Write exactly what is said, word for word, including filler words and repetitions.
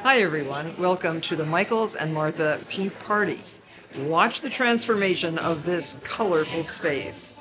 Hi, everyone. Welcome to the Michaels and Martha Pink Party. Watch the transformation of this colorful space.